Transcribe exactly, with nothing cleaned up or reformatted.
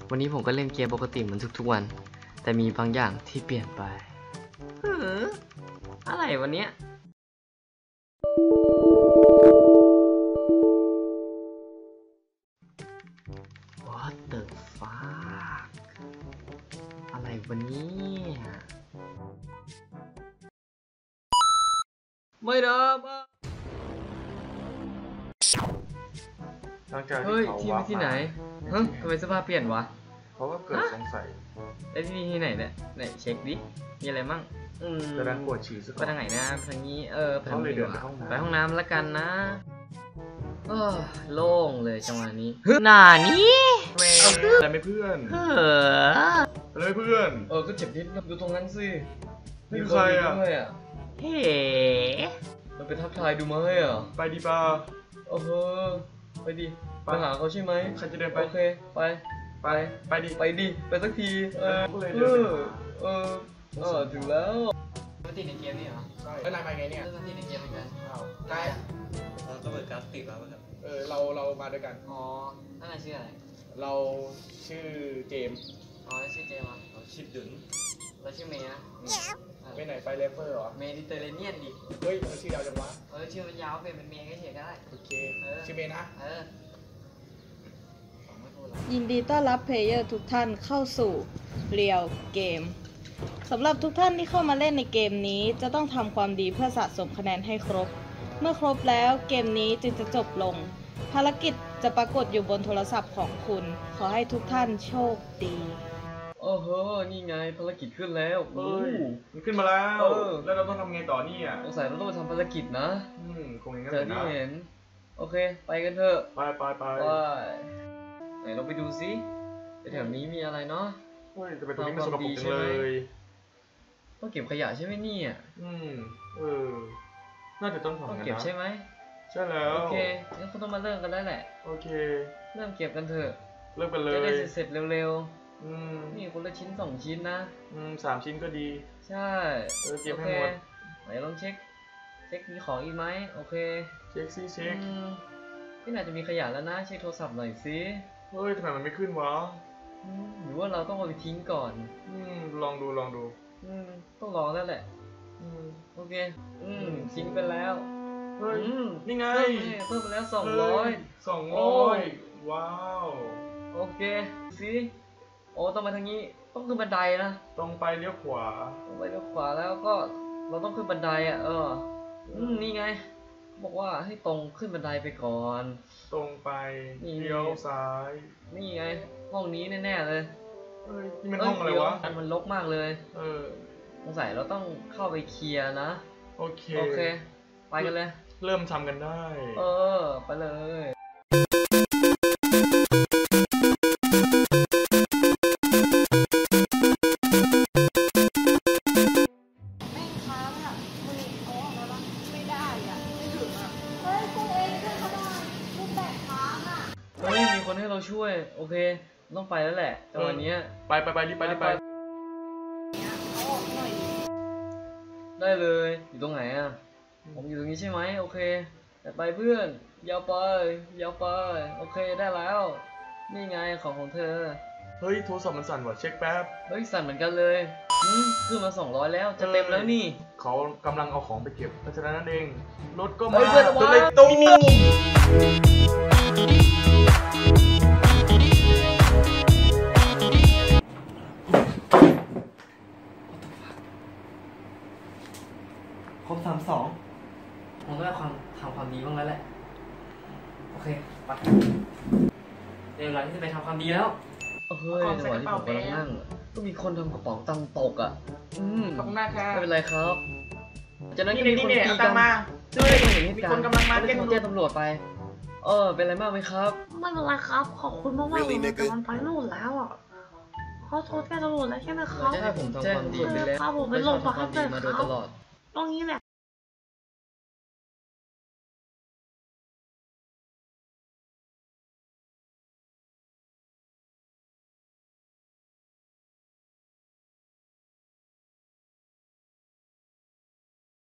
วันนี้ผมก็เล่นเกมปกติเหมือนทุกๆวันแต่มีบางอย่างที่เปลี่ยนไปเอออะไรวันนี้What the fuck อะไรวันนี้ไม่นะเฮ้ยที่ไปที่ไหนฮะทำไมเสื้อผ้าเปลี่ยนวะเพราะว่าเกิดสงสัยไอ้ที่นี่ที่ไหนเนี่ยไหนเช็คดิมีอะไรมั่งอืมจะดันปวดฉี่สักไปทางไหนนะทางนี้เออไปทางนี้ไปห้องน้ำไปห้องน้ำแล้วกันนะเออโล่งเลยจังหวะนี้หน้านี้อะไรไม่เพื่อนเอออะไรไม่เพื่อนเออก็เจ็บนิดดูตรงนั้นสินี่ใครอ่ะเฮ้มันไปทักทายดูไหมอ่ะไปดีป่ะโอ้โหไปดิไปหาเขาใช่ไหมใครจะเดินไปโอเคไปไปไปดิไปดิไปสักทีเออเออเออเออถึงแล้วมาติดในเกมนี่เหรอใช่แล้วนายมาไงเนี่ยมาติดในเกมเหมือนกันใช่เราก็เปิดกราฟติดแล้วครับเออเราเรามาด้วยกันอ๋อนั่นชื่ออะไรเราชื่อเจมส์อ๋อชื่อเจมส์เราชื่อดึงเราชื่อเมย์นะไปไหนไปเลเฟอร์เหรอเมดิเตอร์เรเนียนดิเฮ้ยมันชื่อยาวจังวะเออชื่อมันยาวเป็นเป็นเมย์ก็เฉยก็ได้โอเคชื่อเมย์นะเออยินดีต้อนรับเพลเยอร์ทุกท่านเข้าสู่เรียลเกมสำหรับทุกท่านที่เข้ามาเล่นในเกมนี้จะต้องทำความดีเพื่อสะสมคะแนนให้ครบเมื่อครบแล้วเกมนี้จึงจะจบลงภารกิจจะปรากฏอยู่บนโทรศัพท์ของคุณขอให้ทุกท่านโชคดีโอ้โหนี่ไงภารกิจขึ้นแล้วเฮ้ยมันขึ้นมาแล้วแล้วเราต้องทำไงต่อนี่อ่ะสงสัยเราต้องไปทำภารกิจนะอืมคงอย่างนั้นเลยนะเห็นโอเคไปกันเถอะไปไปไปไหนเราไปดูซิแถวนี้มีอะไรเนาะเฮ้ยจะไปตรงนี้มันสกปรกจังเลยต้องเก็บขยะใช่ไหมนี่อ่ะอืมเออน่าจะต้องทำต้องเก็บใช่ไหมใช่แล้วโอเคงั้นเขาต้องมาเริ่มกันแล้วแหละโอเคเริ่มเก็บกันเถอะเริ่มกันเลยจะได้เสร็จเร็วๆอืมนี่คนละชิ้นสองชิ้นนะอืมสามชิ้นก็ดีใช่เออเก็บให้หมดไหนลองเช็คเช็คมีของอีกไหมโอเคเช็คซิเช็คที่น่าจะมีขยะแล้วนะเช็คโทรศัพท์หน่อยสิเฮ้ยทำไมมันไม่ขึ้นวะหรือว่าเราต้องเอาไปทิ้งก่อนอืมลองดูลองดูอืมต้องลองแล้วแหละอืมโอเคอืมทิ้งไปแล้วเฮ้ยนี่ไงเพิ่มไปแล้วสองร้อยสองร้อยว้าวโอเคสิโอ้ต้องมาทางนี้ต้องขึ้นบันไดนะตรงไปเลี้ยวขวาตรงไปเลี้ยวขวาแล้วก็เราต้องขึ้นบันไดอ่ะเอออืมนี่ไงบอกว่าให้ตรงขึ้นบันไดไปก่อนตรงไปเลี้ยวซ้ายนี่ไงห้องนี้แน่ๆเลยเฮ้ยนี่มันห้องอะไรวะมันรกมากเลยเออสงสัยเราต้องเข้าไปเคลียร์นะโอเคโอเคไปกันเลยเริ่มทำกันได้เออไปเลยมีคนให้เราช่วยโอเคต้องไปแล้วแหละแต่วันนี้ไปไปไปรีบไปรีบไปได้เลยอยู่ตรงไหนอ่ะผมอยู่ตรงนี้ใช่ไหมโอเคแต่ไปเพื่อนยาวไปยาวไปโอเคได้แล้วนี่ไงของของเธอเฮ้ยโทรศัพท์มันสั่นว่ะเช็คแป๊บเฮ้ยสั่นเหมือนกันเลยขึ้นมาสองร้อยแล้วจะเต็มแล้วนี่เขากำลังเอาของไปเก็บเพราะฉะนั้นนั่นเองรถก็มาจะเลยตุ้มครบสามสองผมก็ได้ความทำความดีบ้างแล้วแหละโอเคไปเดี๋ยวหลังที่จะไปทำความดีแล้วเฮ้ยจังหวะที่ผมกำลังนั่งก็มีคนทำกระเป๋าตังค์ตกอ่ะอืมขอบคุณมากครับไม่เป็นไรครับจากนั้นก็มีคนตีกันมาด้วยมีคนกำลังมาแจ้งตำรวจไปเออเป็นอะไรมากไหมครับไม่เป็นไรครับขอบคุณมากมากเลยแต่มันไปนู่นแล้วอ่ะเขาโทรแจ้งตำรวจแล้วใช่ไหมครับใช่ผมทำความดีไปแล้วครับผมไปลงพักเลยครับตรงนี้แหละ